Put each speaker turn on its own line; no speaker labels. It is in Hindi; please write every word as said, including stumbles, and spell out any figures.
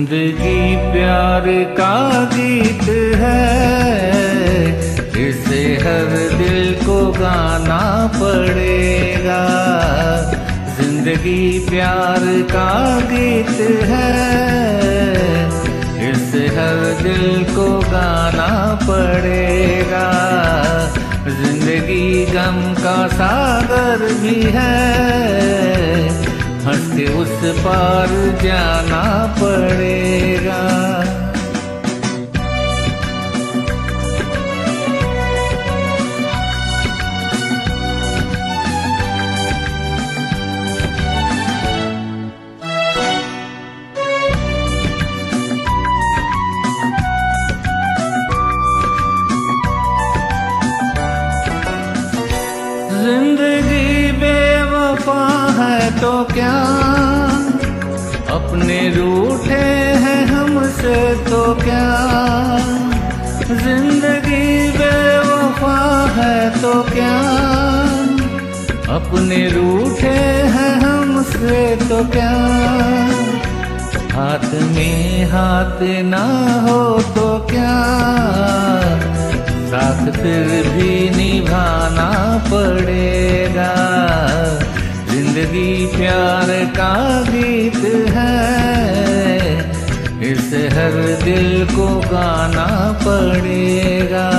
जिंदगी प्यार का गीत है, इसे हर दिल को गाना पड़ेगा। जिंदगी प्यार का गीत है, इसे हर दिल को गाना पड़ेगा। जिंदगी गम का सागर भी है, हंस के उस पार जाना पड़ेगा। जिंदगी बेवफा है तो क्या, अपने रूठे हैं हमसे तो क्या। जिंदगी बेवफा है तो क्या, अपने रूठे हैं हमसे तो क्या। हाथ में हाथ ना हो तो क्या, साथ फिर भी निभाना पड़ेगा। जिंदगी प्यार का गीत है, इसे हर दिल को गाना पड़ेगा।